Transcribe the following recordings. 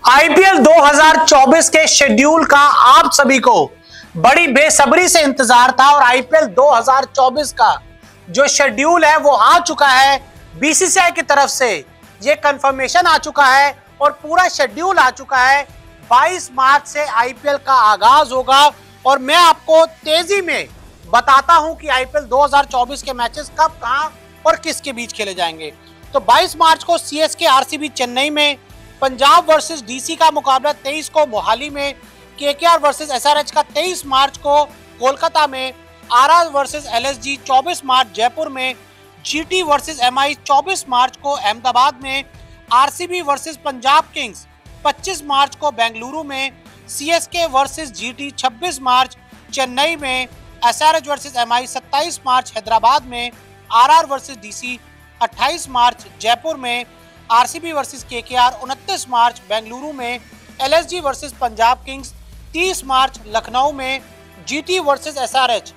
IPL 2024 के schedule का आप सभी को बड़ी बेसब्री से इंतजार था और आईपीएल 2024 का जो शेड्यूल है वो आ चुका है। बीसीसीआई की तरफ से ये कंफर्मेशन आ चुका है और पूरा शेड्यूल आ चुका है। 22 मार्च से आईपीएल का आगाज होगा और मैं आपको तेजी में बताता हूं कि आईपीएल 2024 के मैचेस कब, कहां और किसके बीच खेले जाएंगे। तो 22 मार्च को सीएसके आरसीबी चेन्नई में, पंजाब वर्सेस डीसी का मुकाबला 23 को मोहाली में, केकेआर वर्सेस एसआरएच का 23 मार्च को कोलकाता में, आरआर वर्सेस एलएसजी 24 मार्च जयपुर में, जीटी वर्सेस एमआई 24 मार्च को अहमदाबाद में, आरसीबी वर्सेस पंजाब किंग्स 25 मार्च को बेंगलुरु में, सीएसके वर्सेस जीटी 26 मार्च चेन्नई में, एसआरएच वर्सेस एमआई 27 मार्च हैदराबाद में, आरआर वर्सेस डीसी 28 मार्च जयपुर में, आरसीबी वर्सेस केकेआर 29 मार्च बेंगलुरु में, एलएसजी वर्सेस पंजाब किंग्स 30 मार्च लखनऊ में, जीटी वर्सेस एसआरएच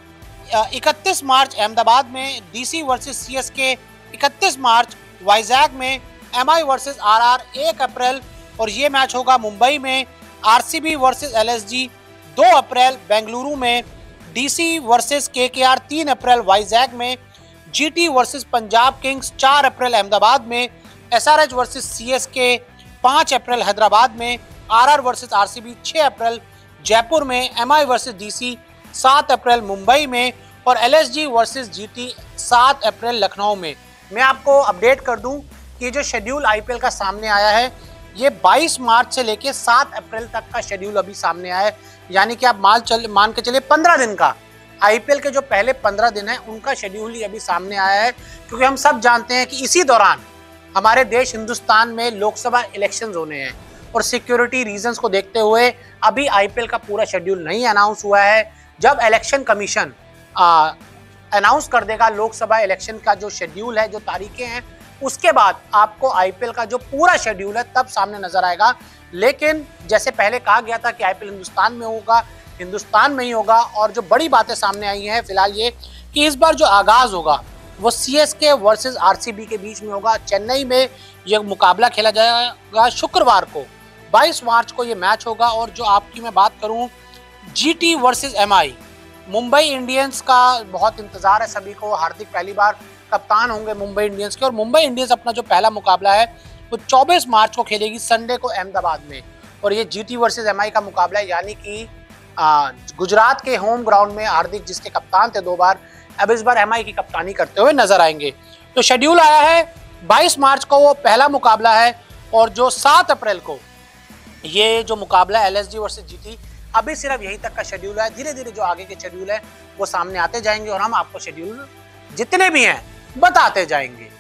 31 मार्च अहमदाबाद में, डीसी वर्सेस सीएसके 31 मार्च वाइजैग में, एमआई वर्सेस आरआर 1 अप्रैल और ये मैच होगा मुंबई में, आरसीबी वर्सेस एलएसजी 2 अप्रैल बेंगलुरु में, डीसी वर्सेस केकेआर 3 अप्रैल वाइजैग में, जीटी वर्सेस पंजाब किंग्स 4 अप्रैल अहमदाबाद में, एसआरएच वर्सेस सीएसके 5 अप्रैल हैदराबाद में, आरआर वर्सेस आरसीबी 6 अप्रैल जयपुर में, एमआई वर्सेस डीसी 7 अप्रैल मुंबई में और एलएसजी वर्सेस जीटी 7 अप्रैल लखनऊ में। मैं आपको अपडेट कर दूं कि जो शेड्यूल आईपीएल का सामने आया है ये 22 मार्च से लेके 7 अप्रैल तक का शेड्यूल अभी सामने आया है, यानी कि आप मान के चलिए 15 दिन का आईपीएल के जो पहले 15 दिन है उनका शेड्यूल ही अभी सामने आया है। क्योंकि हम सब जानते हैं कि इसी दौरान हमारे देश हिंदुस्तान में लोकसभा इलेक्शंस होने हैं और सिक्योरिटी रीजंस को देखते हुए अभी आईपीएल का पूरा शेड्यूल नहीं अनाउंस हुआ है। जब इलेक्शन कमीशन अनाउंस कर देगा लोकसभा इलेक्शन का जो शेड्यूल है, जो तारीखें हैं, उसके बाद आपको आईपीएल का जो पूरा शेड्यूल है तब सामने नजर आएगा। लेकिन जैसे पहले कहा गया था कि आईपीएल हिंदुस्तान में होगा, हिंदुस्तान में ही होगा। और जो बड़ी बातें सामने आई हैं फिलहाल ये कि इस बार जो आगाज होगा वो सीएसके वर्सेस आरसीबी के बीच में होगा। चेन्नई में यह मुकाबला खेला जाएगा शुक्रवार को 22 मार्च को ये मैच होगा। और जो आपकी मैं बात करूं GT versus MI, Mumbai Indians का बहुत इंतजार है सभी को। हार्दिक पहली बार कप्तान होंगे मुंबई इंडियंस के और मुंबई इंडियंस अपना जो पहला मुकाबला है वो 24 मार्च को खेलेगी संडे को अहमदाबाद में। और ये जीटी वर्सेस एमआई का मुकाबला है, यानी कि गुजरात के होम ग्राउंड में हार्दिक जिसके कप्तान थे 2 बार, अब इस बार एमआई की कप्तानी करते हुए नजर आएंगे। तो शेड्यूल आया है 22 मार्च को वो पहला मुकाबला है और जो 7 अप्रैल को ये जो मुकाबला है एलएसजी वर्सेस जीटी, अभी सिर्फ यहीं तक का शेड्यूल है। धीरे धीरे जो आगे के शेड्यूल है वो सामने आते जाएंगे और हम आपको शेड्यूल जितने भी हैं बताते जाएंगे।